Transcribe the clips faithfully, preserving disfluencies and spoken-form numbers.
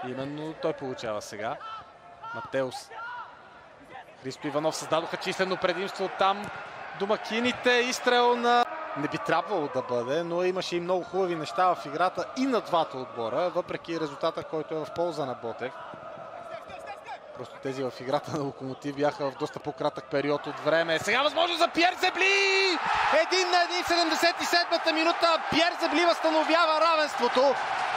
Именно той получава сега. Матеус. Христо Иванов създадоха числено предимство там. Домакините, изстрел на... Не би трябвало да бъде, но имаше и много хубави неща в играта и на двата отбора, въпреки резултата, който е в полза на Ботев. Просто тези в играта на Локомотив бяха в доста по-кратък период от време. Сега възможно за Пиер Зебли! Един на един, седемдесет и седмата минута. Пиер Зебли възстановява равенството.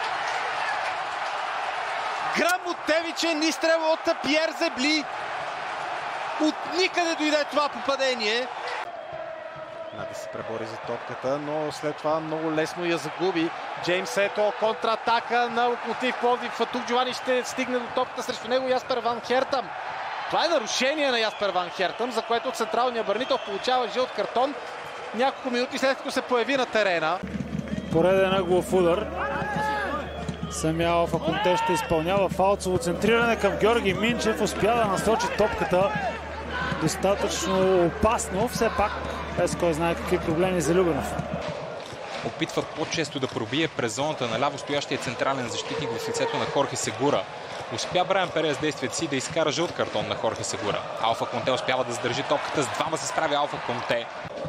Грамотевичен изстрел от Пиер Зебли. От никъде дойде това попадение. Нади се пребори за топката, но след това много лесно я загуби. Джеймс Ето, контратака на Локомотив Пловдив. Тук Джовани ще стигне до топката срещу него Яспер Ван Хертъм. Това е нарушение на Яспер Ван Хертъм, за което централният бранител получава жълт картон няколко минути след като се появи на терена. Пореден ъглов удар. Самия Алфа Конте ще изпълнява фалцово центриране към Георги Минчев. Успя да насочи топката достатъчно опасно. Все пак без кой знае какви проблеми за Любенов. Опитва по-често да пробие през зоната на ляво стоящия централен защитник в лицето на Хорхе Сегура. Успя Брайан Перес действието си да изкара жълт картон на Хорхе Сегура. Алфа Конте успява да задържи топката. С двама се справя Алфа Конте.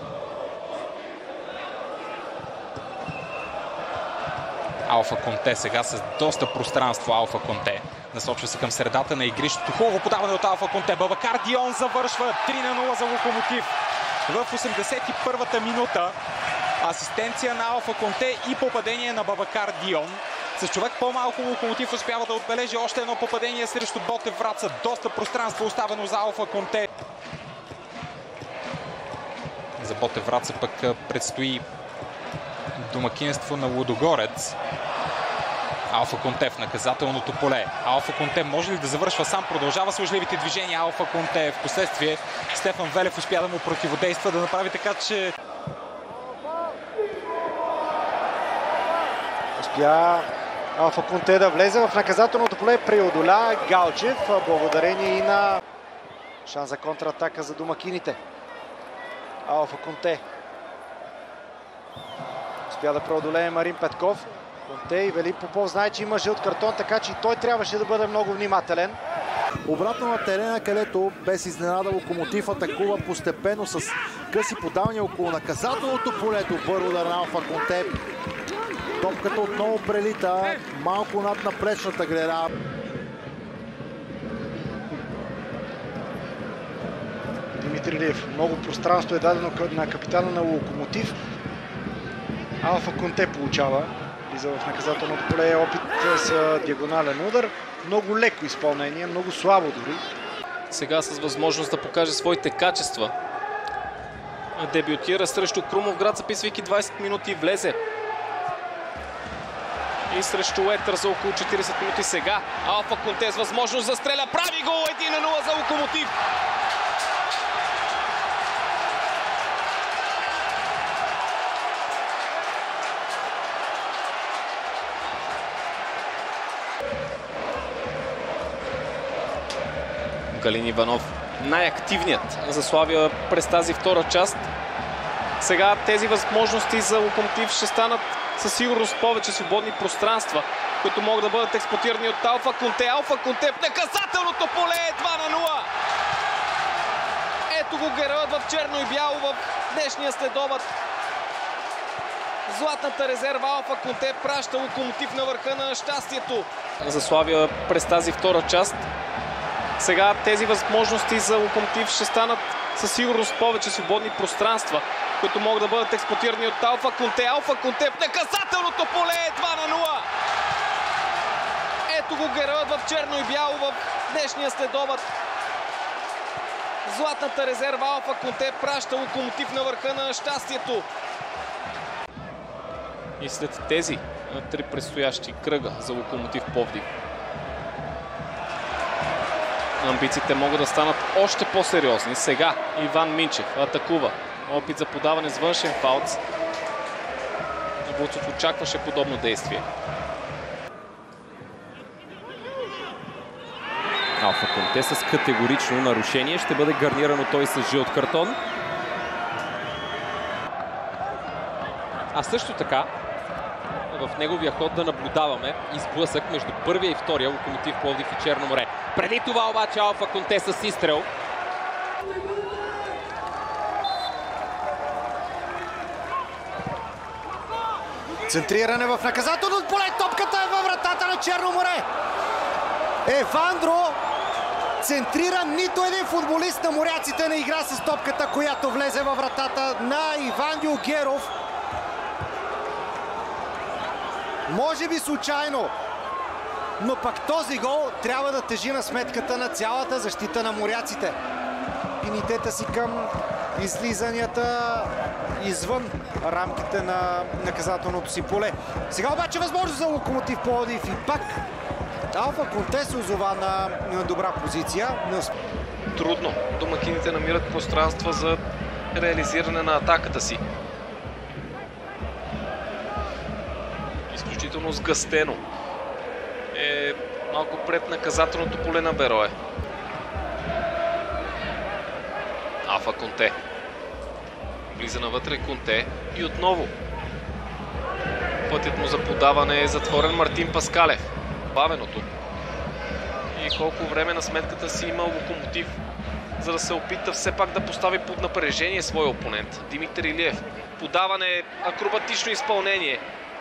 Алфа Конте сега с доста пространство. Алфа Конте насочва се към средата на игрището. Хубаво подаване от Алфа Конте. Бабакар Дион завършва три на нула за Локомотив. В осемдесет и първата минута асистенция на Алфа Конте и попадение на Бабакар Дион. С човек по-малко Локомотив успява да отбележи още едно попадение срещу Ботев Враца. Доста пространство оставено за Алфа Конте. За Ботев Враца пък предстои домакинство на Лудогорец. Алфа Конте в наказателното поле. Алфа Конте може ли да завършва сам? Продължава с лъжливите движения. Алфа Конте в последствие Стефан Велев успя да му противодейства, да направи така, че... Успя Алфа Конте да влезе в наказателното поле. Преодоля Галчев, благодарение и на шанс за контратака за домакините. Алфа Конте успя да преодолее Марин Петков. Конте и Велик Попов знае, че има жълт картон, така че и той трябваше да бъде много внимателен. Обратно на терена, където без изненада Локомотив атакува постепенно с къси подавания около наказателното поле. Добър удар на Алфа Конте. Топката отново прелита малко над напречната грера. Димитър Илиев. Много пространство е дадено на капитана на Локомотив. Алфа Конте получава. Влиза в наказателното поле, опит с диагонален удар. Много леко изпълнение, много слабо дори. Сега с възможност да покаже своите качества. Дебютира срещу Крумовград, записвайки двайсет минути, влезе. И срещу Уетър за около четирийсет минути сега. Алфа Конте с възможност да стреля. Прави гол! един на нула за Локомотив. Галин Иванов, най-активният за Славия през тази втора част. Сега тези възможности за Локомотив ще станат със сигурност повече свободни пространства, които могат да бъдат експлоатирани от Алфа Конте. Алфа Конте в наказателното поле, два на нула. Ето го героят в черно и бяло в днешния следобед. Златната резерва Алфа Конте праща Локомотив на върха на щастието. За Славия през тази втора част. Сега тези възможности за Локомотив ще станат със сигурност повече свободни пространства, които могат да бъдат експлоатирани от Алфа Конте. Алфа Конте в наказателното поле, два на нула. Ето го героят в черно и бяло в днешния следобед. Златната резерва Алфа Конте праща Локомотив на върха на щастието. И след тези три предстоящи кръга за Локомотив Пловдив, амбициите могат да станат още по-сериозни. Сега Иван Минчев атакува. Опит за подаване с външен фаулт. Вуцов очакваше подобно действие. Алфа Конте с категорично нарушение. Ще бъде гарнирано той с жълт картон. А също така в неговия ход да наблюдаваме изблъсък между първия и втория Локомотив Пловдив и Черно море. Преди това обаче Алфа Конте с изстрел. Центриране в наказателното поле. Топката е във вратата на Черно море. Евандро центрира, нито един футболист на моряците не игра с топката, която влезе във вратата на Иван Дюлгеров. Може би случайно, но пък този гол трябва да тежи на сметката на цялата защита на моряците. Пинитета си към излизанията извън рамките на наказателното си поле. Сега обаче възможност за Локомотив Пловдив и пак Алфа Конте се озова на, на добра позиция. Трудно. Домакините намират пространства за реализиране на атаката си. Изключително сгъстено е малко пред наказателното поле на Берое. Алфа Конте. Влиза навътре Конте и отново. Пътят му за подаване е затворен. Мартин Паскалев. Бавеното. И колко време на сметката си има Локомотив, за да се опита все пак да постави под напрежение своя опонент. Димитър Илиев. Подаване, акробатично изпълнение.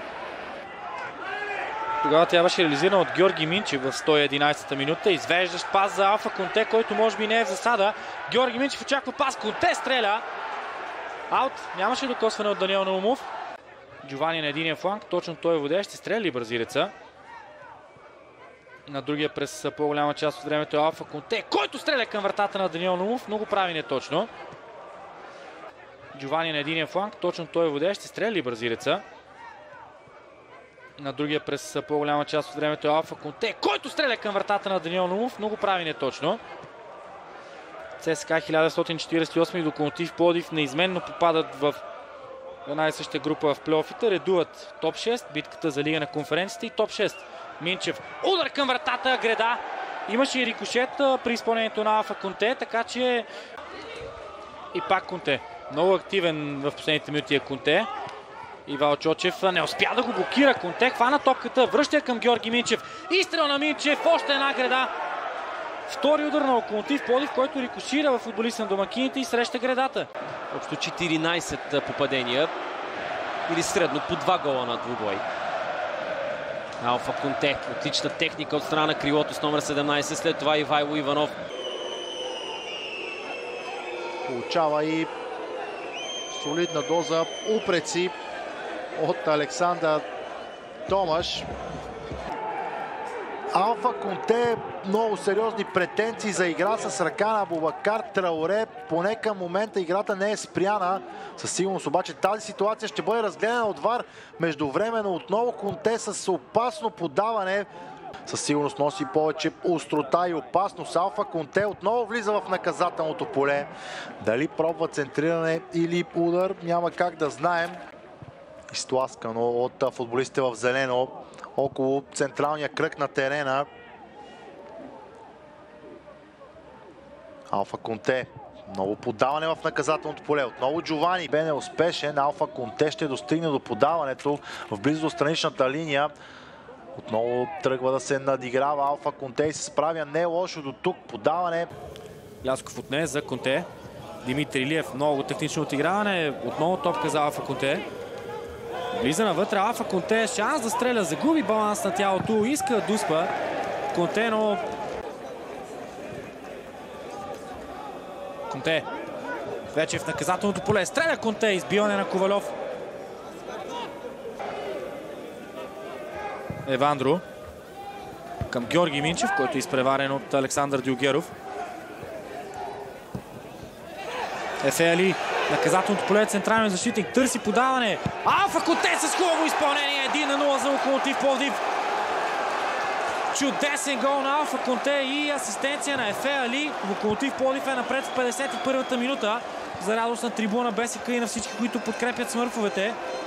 Тогава тя беше реализирана от Георги Минчев в сто и единадесета минута. Извеждащ пас за Алфа Конте, който може би не е в засада. Георги Минчев очаква пас. Конте стреля. Аут. Нямаше докосване от Даниел Наумов. Джовани на единия фланг. Точно той е водещ. Ще стрели бразилеца. На другия през по-голяма част от времето е Алфа Конте, който стреля към вратата на Даниел Наумов. Много прави неточно. Джовани на единия фланг. Точно той е водещ. Ще стрели бразилеца. На другия през по-голяма част от времето е Алфа Конте, който стреля към вратата на Даниел Наумов. Много прави неточно. ЦСКА хиляда деветстотин четиридесет и осем и Локомотив Пловдив неизменно попадат в една и съща група в плейофите. Редуват топ шест, битката за Лига на конференцията и топ шест. Минчев. Удар към вратата, греда. Имаше и рикошет при изпълнението на Алфа Конте, така че и пак Конте. Много активен в последните минути е Конте. Ивал Чочев не успя да го блокира. Конте хвана топката, връща към Георги Минчев. Изстрел на Минчев, още една греда. Втори удар на Локомотив Пловдив, който рикошира в футболиста на домакините и среща гредата. Общо четиринадесет попадения или средно по два гола на двубой. Алфа Конте, отлична техника от страна на крилото с номер седемнадесет, след това Ивайло Иванов. Получава и солидна доза упреци от Александър Томаш. Алфа Конте много сериозни претенции за игра с ръка на Абубакар Траоре. Поне към момента играта не е спряна. Със сигурност обаче тази ситуация ще бъде разгледана от ВАР. Междувременно отново Конте с опасно подаване. Със сигурност носи повече острота и опасност. Алфа Конте отново влиза в наказателното поле. Дали пробва центриране или удар, няма как да знаем. Изтласкано от футболистите в зелено около централния кръг на терена. Алфа Конте. Много подаване в наказателното поле. Отново Джовани бе неуспешен. Алфа Конте ще достигне до подаването в близо до страничната линия. Отново тръгва да се надиграва Алфа Конте и се справя не лошо до тук. Подаване. Лясков отне за Конте. Димитър Илиев, много технично отиграване. Отново топка за Алфа Конте. Влиза навътре Алфа Конте. Шанс да стреля. Загуби баланс на тялото. Иска да дуспа Конте, но... Конте. Вече в наказателното поле. Стреля Конте. Избиване на Ковалев. Евандро. Към Георги Минчев, който е изпреварен от Александър Дюлгеров. Ефе Али. Наказателното поле, централен защитник. Търси подаване. Алфа Конте с хубаво изпълнение. едно на нула за Локомотив Пловдив. Чудесен гол на Алфа Конте и асистенция на Ефе Али. Локомотив Пловдив е напред в петдесет и първата минута. За радост на трибуна БСК и на всички, които подкрепят смърфовете.